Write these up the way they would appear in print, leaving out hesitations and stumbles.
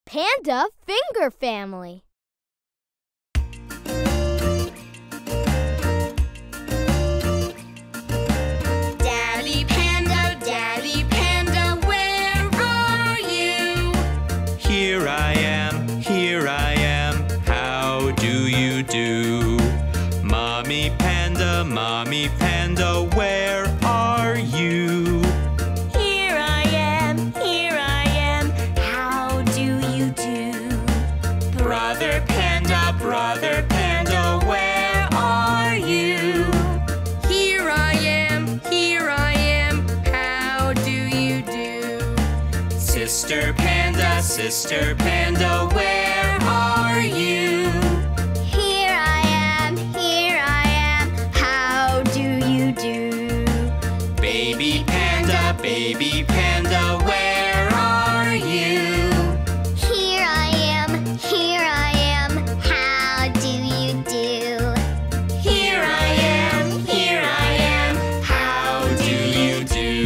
Panda Finger Family. Daddy Panda, where are you? Here I am, how do you do? Mommy Panda, where are you? Here I am, how do you do? Brother Panda, where are you? Here I am, how do you do? Sister Panda, where are you? Here I am, how do you do? Baby Panda, where are you? Here I am, how do you do? Here I am, How do you do?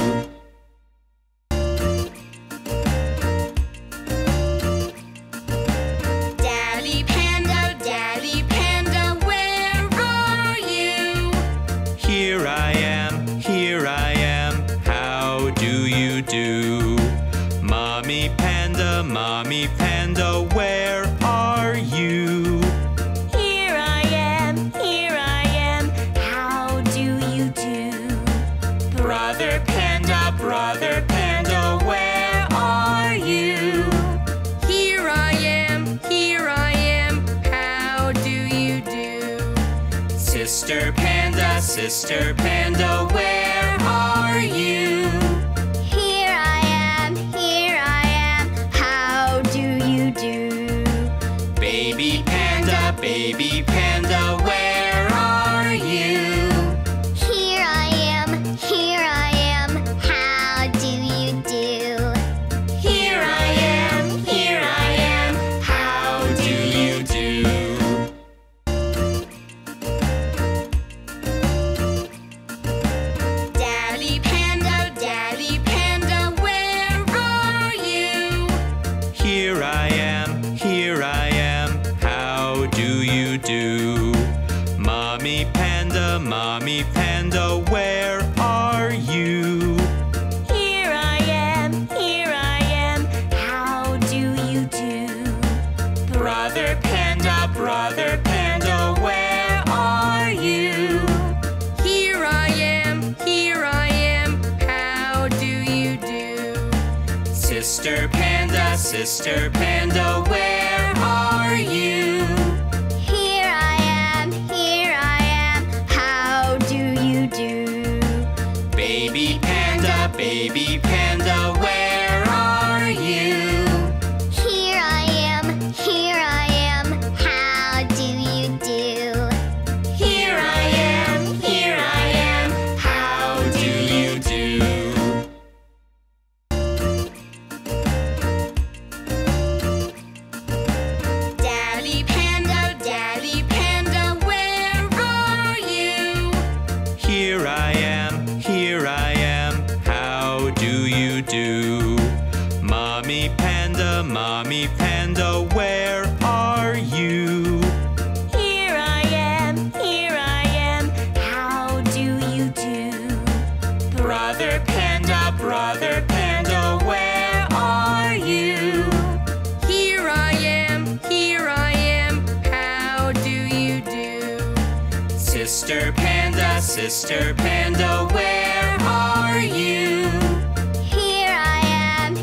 Daddy Panda, where are you? Here I am, how do you do? Mommy Panda, where are you? Here I am, how do you do? Brother Panda, where are you? Here I am, how do you do? Sister Panda, where are you? Here I am, how do you do? Baby Panda, where are you? Here I am, how do you do? Here I am, How do you do? Daddy Panda, where are you? Here I am, how do you do? Mommy Panda, where are you? Here I am, how do you do? Brother Panda, where are you? Here I am, how do you do? Sister Panda, where are you? Here I am, how do you do? Baby Panda, where are you? Here I am, how do you do? Here I am, How do you do? Daddy Panda, where are you? Here I am, how do you do? Mommy Panda, where are you? Here I am, how do you do? Brother Panda, where are you? Here I am, how do you do? Sister Panda, where are you? Here I am,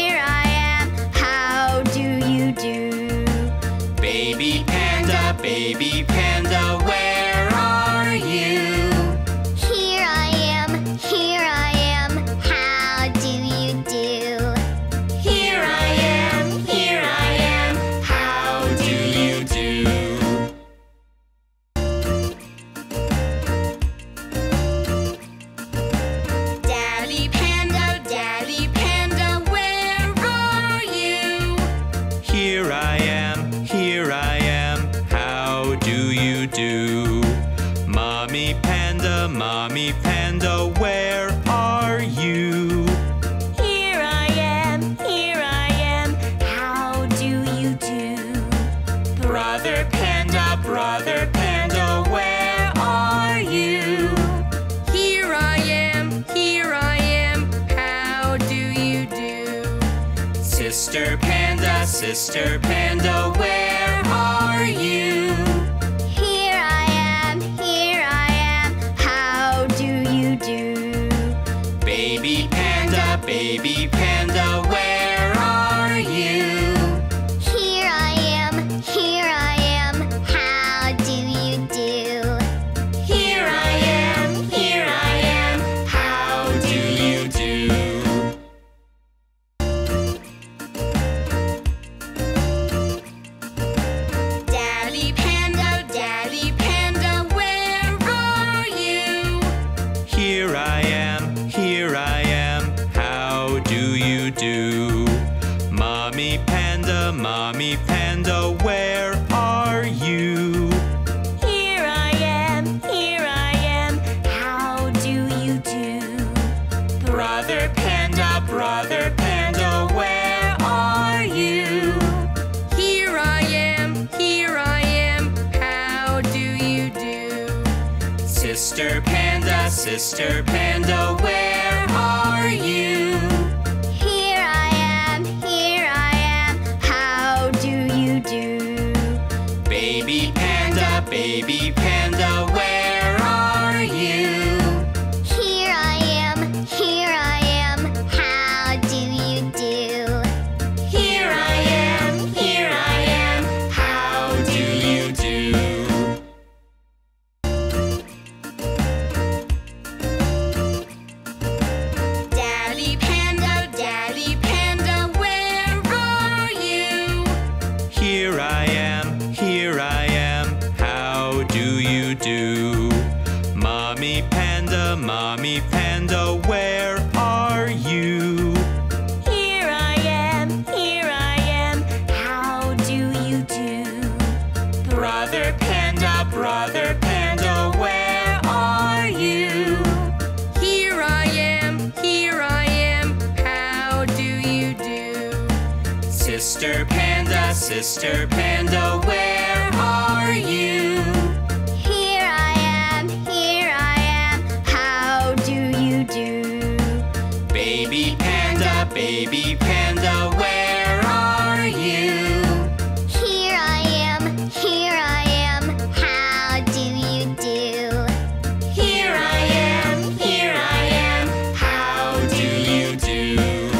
how do you do? Baby Panda, where are you? Here I am, how do you do? Here I am, How do you do? Sister Panda, where are you? Here I am, how do you do? Baby Panda, where are you? Here I am, how do you do? Here I am, how do you do? Daddy Panda, where are you? Here I am, how do you do? Mommy Panda, where are you? Here I am, how do you do? Brother Panda, where are you? Here I am, how do you do? Sister Panda, where are you? Here I am, how do you do? Baby Panda, where are you? Here I am, how do you do? Here I am, how do you do? Daddy Panda, where are you? Here I am, how do you do? Mommy Panda, where are you? Here I am, how do you do? Brother Panda, where are you? Here I am, how do you do? Sister Panda, where are you? Here I am, how do you do? Baby Panda, where are you? Here I am, how do you do? Here I am, how do you do?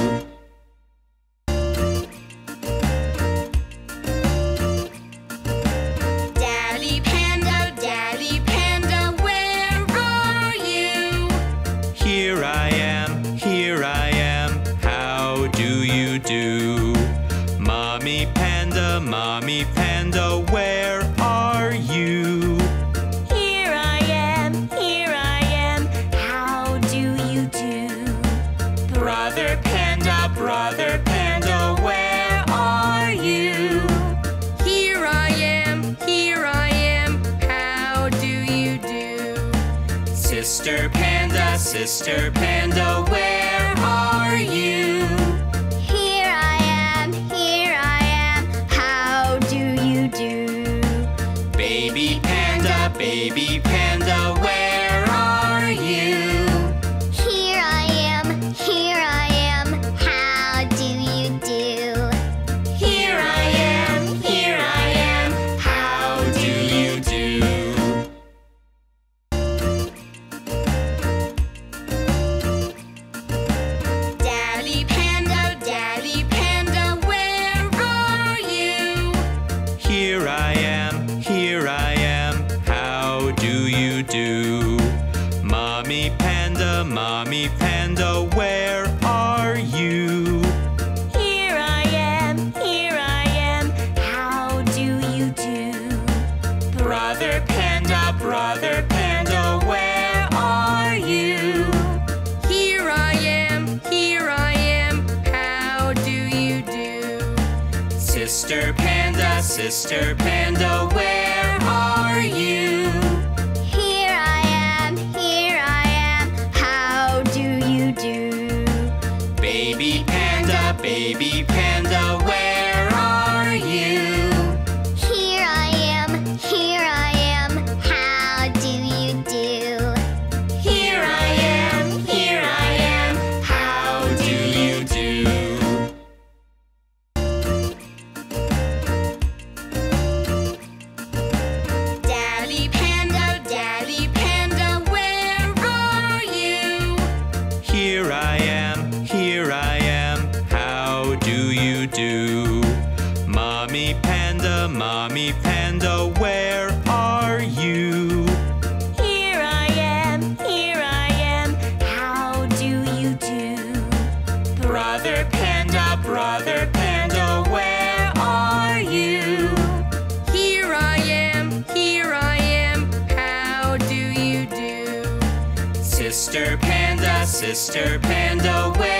Daddy Panda, where are you? Here I am, how do you do? Mommy Panda, where are you? Here I am, how do you do? Brother Panda, where are you? Here I am, how do you do? Sister Panda, where are you? Here I am, how do you do? Baby Panda, where are you? Here I am, how do you do? Here I am, how do you do? Daddy Panda, where are you? Here I am, how do you do? Mommy Panda, where are you? Here I am, how do you do? Brother Panda, where are you? Here I am, how do you do? Sister Panda, where are you? Here I am, how do you do? Baby Panda, where are you? Here I am, how do you do? Here I am, how do you do? you do? Mommy Panda, where are you? Here I am, how do you do? Brother Panda, where are you? Here I am, how do you do? Sister Panda,